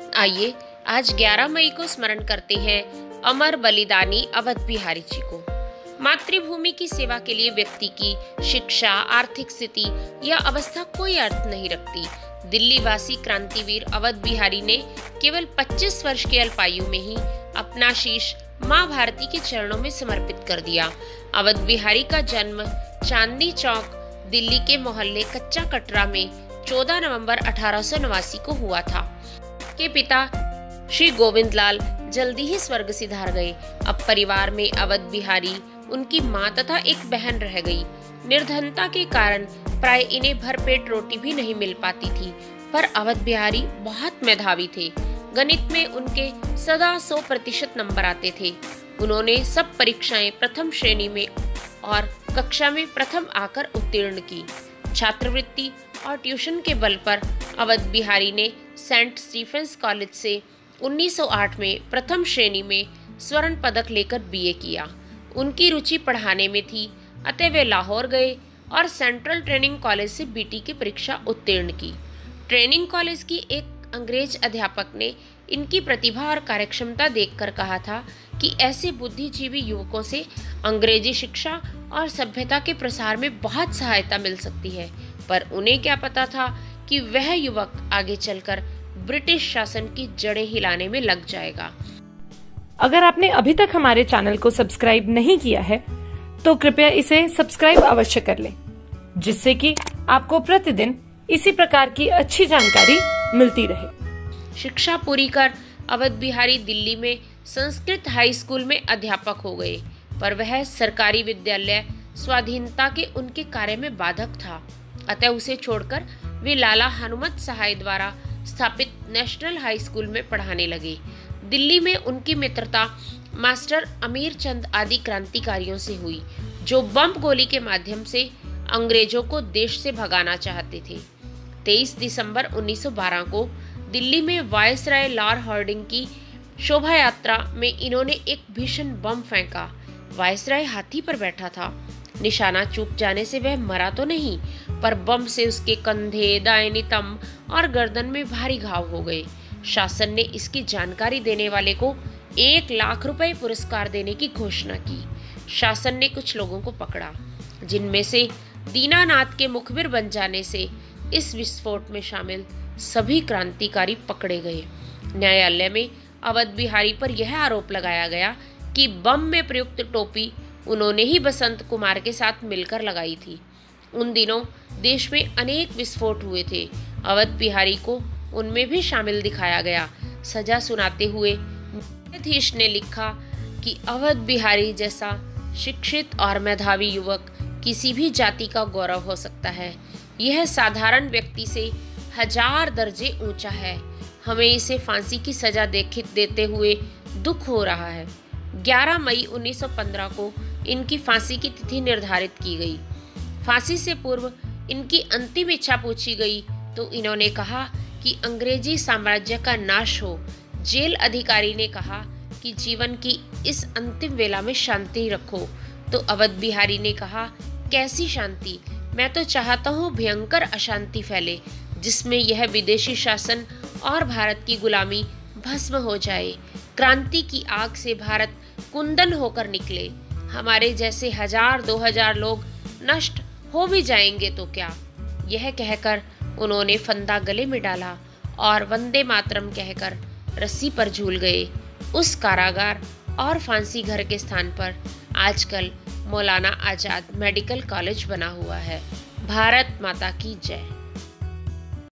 आइए आज 11 मई को स्मरण करते हैं अमर बलिदानी अवध बिहारी जी को। मातृभूमि की सेवा के लिए व्यक्ति की शिक्षा, आर्थिक स्थिति या अवस्था कोई अर्थ नहीं रखती। दिल्ली वासी क्रांतिवीर अवध बिहारी ने केवल 25 वर्ष की अल्पायु में ही अपना शीश मां भारती के चरणों में समर्पित कर दिया। अवध बिहारी का जन्म चांदनी चौक दिल्ली के मोहल्ले कच्चा कटरा में 14 नवंबर 1889 को हुआ था। के पिता श्री गोविंद लाल जल्दी ही स्वर्ग सिधार गए। अब परिवार में अवध बिहारी, उनकी मां तथा एक बहन रह गई। निर्धनता के कारण प्राय इन्हें भरपेट रोटी भी नहीं मिल पाती थी, पर अवध बिहारी बहुत मेधावी थे। गणित में उनके सदा 100% नंबर आते थे। उन्होंने सब परीक्षाएं प्रथम श्रेणी में और कक्षा में प्रथम आकर उत्तीर्ण की। छात्रवृत्ति और ट्यूशन के बल पर अवध बिहारी ने सेंट स्टीफेंस कॉलेज से 1908 में प्रथम श्रेणी में स्वर्ण पदक लेकर बीए किया। उनकी रुचि पढ़ाने में थी, अतः वे लाहौर गए और सेंट्रल ट्रेनिंग कॉलेज से बीटी की परीक्षा उत्तीर्ण की। ट्रेनिंग कॉलेज की एक अंग्रेज अध्यापक ने इनकी प्रतिभा और कार्यक्षमता देखकर कहा था कि ऐसे बुद्धिजीवी युवकों से अंग्रेजी शिक्षा और सभ्यता के प्रसार में बहुत सहायता मिल सकती है। पर उन्हें क्या पता था कि वह युवक आगे चलकर ब्रिटिश शासन की जड़ें हिलाने में लग जाएगा। अगर आपने अभी तक हमारे चैनल को सब्सक्राइब नहीं किया है तो कृपया इसे सब्सक्राइब अवश्य कर लें, जिससे कि आपको प्रतिदिन इसी प्रकार की अच्छी जानकारी मिलती रहे। शिक्षा पूरी कर अवध बिहारी दिल्ली में संस्कृत हाई स्कूल में अध्यापक हो गए, पर वह सरकारी विद्यालय स्वाधीनता के उनके कार्य में बाधक था। अतः उसे छोड़कर वे लाला हनुमत सहाय द्वारा स्थापित नेशनल हाई स्कूल में पढ़ाने लगे। दिल्ली में उनकी मित्रता मास्टर अमीर चंद आदि क्रांतिकारियों से हुई, जो बम गोली के माध्यम से अंग्रेजों को देश से भगाना चाहते थे। 23 दिसंबर 1912 को दिल्ली में वायसराय लॉर्ड हार्डिंग की शोभा यात्रा में इन्होंने एक भीषण बम फेंका। वायसराय हाथी पर बैठा था। निशाना चूक जाने से वह मरा तो नहीं, पर बम से उसके कंधे, दाहिनी तंब और गर्दन में भारी घाव हो गए। शासन ने इसकी जानकारी देने वाले को 1 लाख रुपए पुरस्कार देने की घोषणा की। शासन ने कुछ लोगों को पकड़ा, जिनमें से दीनानाथ के मुखबिर बन जाने से इस विस्फोट में शामिल सभी क्रांतिकारी पकड़े गए। न्यायालय में अवध बिहारी पर यह आरोप लगाया गया कि बम में प्रयुक्त टोपी उन्होंने ही बसंत कुमार के साथ मिलकर लगाई थी। उन दिनों देश में अनेक विस्फोट हुए थे। अवध बिहारी को उनमें भी शामिल दिखाया गया। सजा सुनाते हुए न्यायाधीश ने लिखा कि अवध बिहारी जैसा शिक्षित और मेधावी युवक किसी भी जाति का गौरव हो सकता है। यह साधारण व्यक्ति से 1000 दर्जे ऊंचा है। हमें इसे फांसी की सजा देते हुए दुख हो रहा है। 11 मई 1915 को इनकी फांसी की तिथि निर्धारित की गई। फांसी से पूर्व इनकी अंतिम इच्छा पूछी गई तो इन्होंने कहा कि अंग्रेजी साम्राज्य का नाश हो। जेल अधिकारी ने कहा कि जीवन की इस अंतिम वेला में शांति रखो, तो अवध बिहारी ने कहा, कैसी शांति? मैं तो चाहता हूँ भयंकर अशांति फैले, जिसमें यह विदेशी शासन और भारत की गुलामी भस्म हो जाए। क्रांति की आग से भारत कुंदन होकर निकले। हमारे जैसे 1000-2000 लोग नष्ट हो भी जाएंगे तो क्या। यह कहकर उन्होंने फंदा गले में डाला और वंदे मातरम कहकर रस्सी पर झूल गए। उस कारागार और फांसी घर के स्थान पर आजकल मौलाना आजाद मेडिकल कॉलेज बना हुआ है। भारत माता की जय।